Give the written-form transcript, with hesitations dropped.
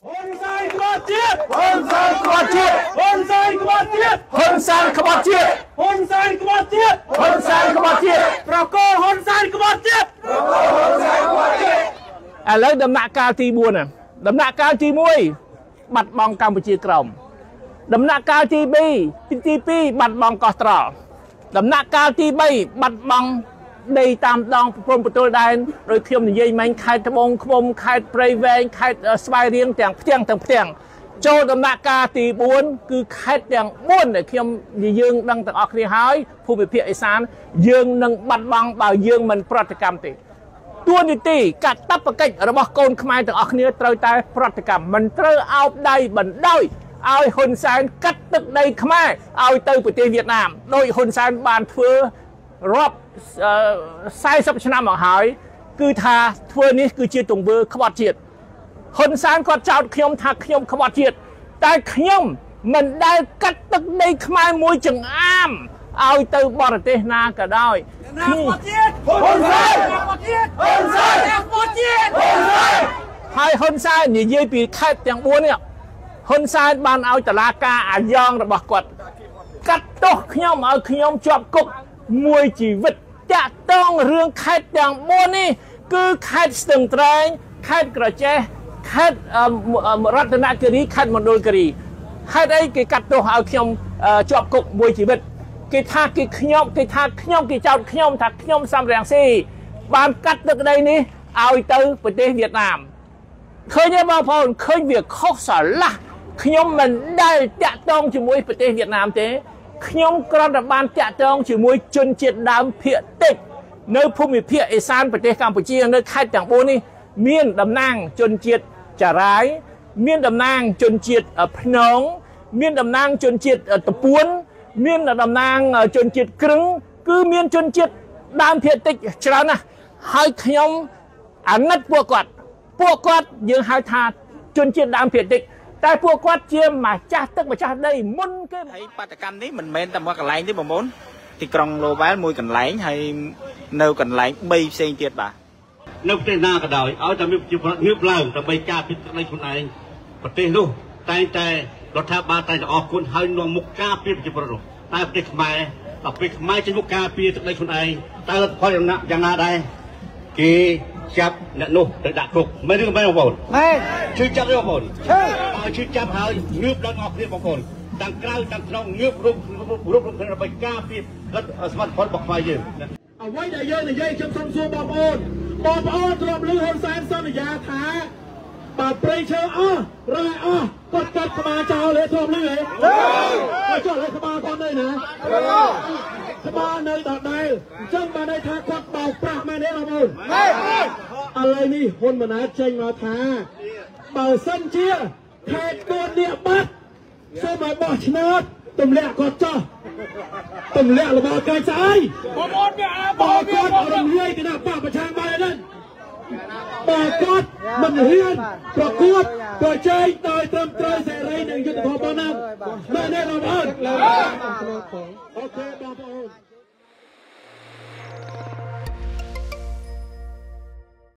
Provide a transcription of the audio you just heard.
ហ៊ុនសែនក្បត់ជាតិហ៊ុនសែនក្បត់ជាតិហ៊ុនសែនក្បត់ជាតិហ៊ុនសែនក្បត់ជាតិហ៊ុនសែនក្បត់ជាតិហ៊ុនសែនក្បត់ជាតិប្រកោហ៊ុនសែនក្បត់ជាតិប្រកោហ៊ុនសែនក្បត់ជាតិឥឡូវដំណាក់កាលទី4ណាដំណាក់កាលទី1បាត់បង់កម្ពុជាក្រោមដំណាក់កាលទី2បាត់បង់កោះត្រល់ដំណាក់កាលទី3បាត់បង់ដីតាមដងព្រំប្រទល់ដែនដោយខ្ញុំនិយាយមិញខេត្តត្បូងឃ្មុំខេត្តព្រៃវែងខេត្តស្វាយរៀងទាំងផ្ទាំងចូលដំណាក់កាលទី4គឺខេត្តទាំង4ដែលខ្ញុំយើងដឹងទាំងអស់គ្នាហើយភូមិភាគឦសានយើងនឹងបាត់បង់បើយើងមិនប្រតិកម្មទេទួនាទីកាតព្វកិច្ចរបស់កូនខ្មែរទាំងអស់គ្នាត្រូវតែប្រតិកម្មមិនត្រូវអោបដៃបណ្ដោយឲ្យហ៊ុនសែនកាត់ទឹកដីខ្មែរឲ្យទៅប្រទេសវៀតណាមដោយហ៊ុនសែនបានធ្វើរាប់40ឆ្នាំមកហើយគឺថាធ្វើនេះគឺជាទង្វើក្បត់ជាតិហ៊ុនសែនគាត់ចោទខ្ញុំថាខ្ញុំក្បត់ជាតិតែខ្ញុំមិនដែលកាត់ទឹកដីខ្មែរមួយចង្អាមឲ្យទៅបរទេសណាក៏ដោយហ៊ុនសែនក្បត់ជាតិហ៊ុនសែនក្បត់ជាតិហ៊ុនសែនហើយហ៊ុនសែននិយាយពីខេត្តទាំង4នេះហ៊ុនសែនបានឲ្យតុលាការអាយ៉ងរបស់គាត់កាត់ទោសខ្ញុំឲ្យខ្ញុំជាប់គុកមួយជីវិតតាក់ទងរឿងខេត្តទាំង4នេះគឺខេត្តស្ទឹងត្រែងខេត្តក្រចេះខេត្តរតនគិរីខេត្តមណ្ឌលគិរីហេតុអីគេកាត់ទោសឲ្យខ្ញុំជាប់គុកមួយជីវិតគេថាគេចោទខ្ញុំថាខ្ញុំសំរងស៊ីបានកាត់ទឹកដីនេះឲ្យទៅប្រទេសវៀតណាមឃើញទេបងប្អូនឃើញវាខុសស្រឡះខ្ញុំមិនដែលតាក់ទងជាមួយប្រទេសវៀតណាមទេខ្ញុំគ្រាន់តែបានតាក់ទងជាមួយជនជាតិដើមភាគតិចនៅភូមិភាគឦសានប្រទេសកម្ពុជានៅខេត្តទាំង4នេះមានតំណាងជនជាតិចារាយមានតំណាងជនជាតិភ្នងមានតំណាងជនជាតិតពួនមានតំណាងជនជាតិក្រឹងគឺមានជនជាតិដើមភាគតិចច្រើនណាស់ហើយខ្ញុំអាណិតពួកគាត់យើងហៅថាជនជាតិដើមភាគតិចតែពួកគាត់ជាម្ចាស់ទឹកម្ចាស់ដីមុនគេហើយបាតកម្មនេះមិនមែនតែមួយកន្លែងទេបងប្អូនទីក្រុងឡូវែលមួយកន្លែងហើយនៅកន្លែង3ផ្សេងទៀតបាទនៅប្រទេសណាក៏ដោយឲ្យតែមានប្រជាពលរដ្ឋងើបឡើងដើម្បីការពារទឹកដីខ្លួនឯងប្រទេសនោះតែងតែរដ្ឋាភិបាលតែងតែអរគុណហើយនាំមុខការពារប្រជាពលរដ្ឋនោះតែប្រទេសខ្មែរដល់ពេលខ្មែរចេញមុខការពារទឹកដីខ្លួនឯងតែលទ្ធផលយ៉ាងណាដែរគេចាប់អ្នកនោះទៅដាក់គុកមែនឬមិនបងប្អូនមែនជួយចាប់ទេបងប្អូនជួយចាប់ហើយងើបឡើងអស់គ្នាបងប្អូនទាំងក្រៅទាំងក្នុងងើបរូបគ្នាដើម្បីការពារសមត្ថផលរបស់ខ្មែរយើងអ្វីដែលយើងនិយាយខ្ញុំសូមសួរបងប្អូនទ្រាំលឺហ៊ុនសែនសន្យាថាបើព្រៃឈើអស់រ៉ែអស់គាត់កាត់ក្បាលចោលលេទ្រាំលឺហ៎ហើយចោលលេក្បាលគាត់នៅណាក្បាលនៅដដែលអញ្ចឹងបានន័យថាគាត់បោកប្រាស់មែនទេបងប្អូនមែនឥឡូវនេះហ៊ុនម៉ាណែតចេញមកថាបើសិនជាខេត្ត4នេះបាត់សូមឲ្យបោះឆ្នោតទម្លាក់គាត់ចោះទម្លាក់របស់កាយស្អីបងប្អូនបើគាត់រំលាយគណៈបកប្រឆាំងបានហ្នឹងបើគាត់មិនហ៊ានប្រកួតប្រជែងដោយត្រឹមត្រូវ